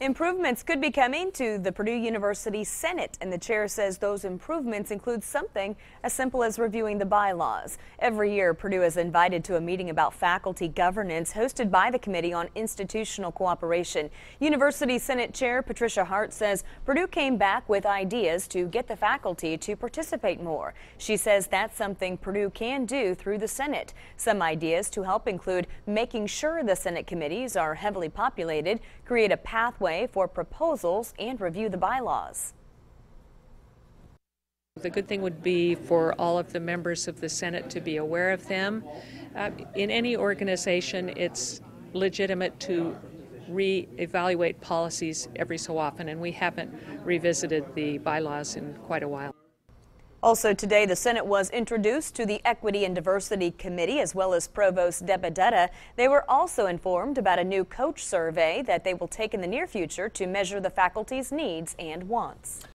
Improvements could be coming to the Purdue University Senate, and the chair says those improvements include something as simple as reviewing the bylaws. Every year, Purdue is invited to a meeting about faculty governance hosted by the Committee on Institutional Cooperation. University Senate Chair Patricia Hart says Purdue came back with ideas to get the faculty to participate more. She says that's something Purdue can do through the Senate. Some ideas to help include making sure the Senate committees are heavily populated, create a pathway for proposals, and review the bylaws. The good thing would be for all of the members of the Senate to be aware of them. In any organization, it's legitimate to re-evaluate policies every so often, and we haven't revisited the bylaws in quite a while. Also today, the Senate was introduced to the Equity and Diversity Committee as well as Provost Debadetta. They were also informed about a new coach survey that they will take in the near future to measure the faculty's needs and wants.